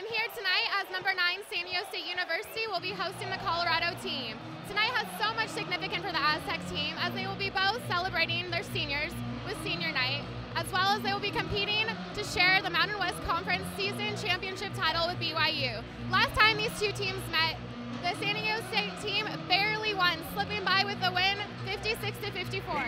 I'm here tonight as number 9 San Diego State University will be hosting the Colorado team. Tonight has so much significance for the Aztecs team as they will be both celebrating their seniors with senior night, as well as they will be competing to share the Mountain West Conference season championship title with BYU. Last time these two teams met, the San Diego State team barely won, slipping by with the win 56-54.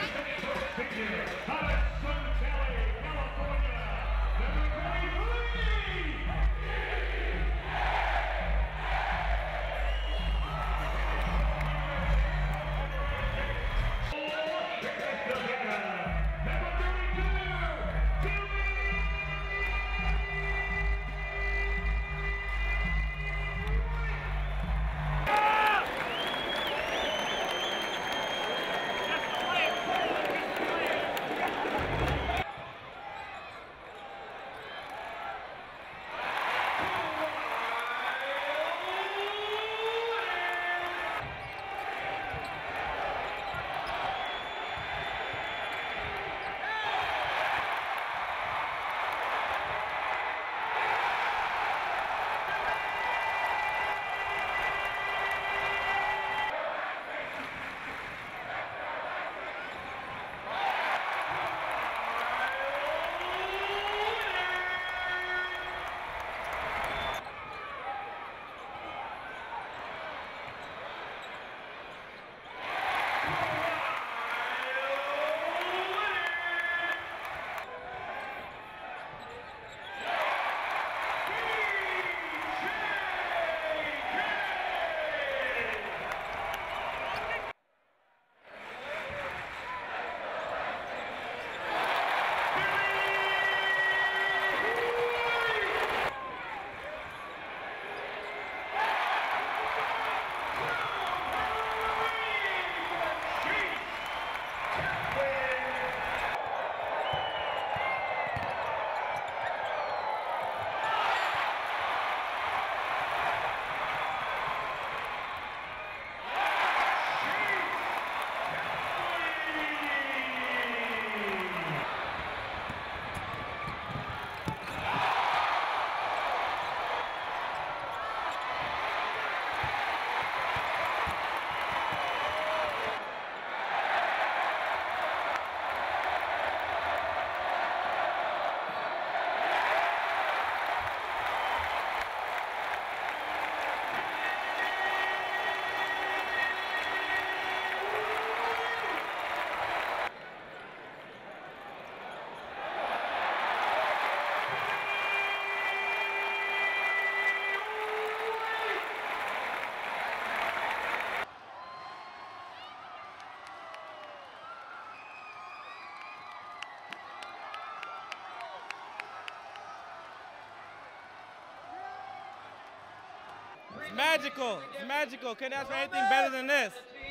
It's magical. It's magical. Couldn't ask for anything better than this.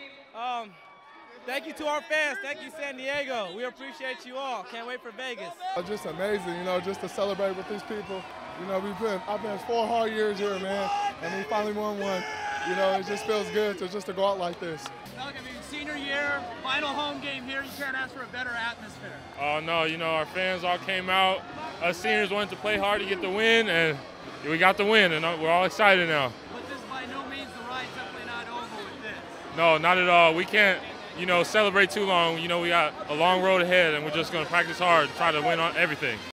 Thank you to our fans. Thank you, San Diego. We appreciate you all. Can't wait for Vegas. Just amazing, just to celebrate with these people. I've been 4 hard years here, man, and we finally won one. It just feels good to go out like this. Senior year, final home game here. You can't ask for a better atmosphere. Oh no, our fans all came out. Us seniors wanted to play hard to get the win, and we got the win, and we're all excited now. But this by no means the ride's definitely not over with this. No, not at all. We can't, celebrate too long. We got a long road ahead, and we're just going to practice hard, try to win on everything.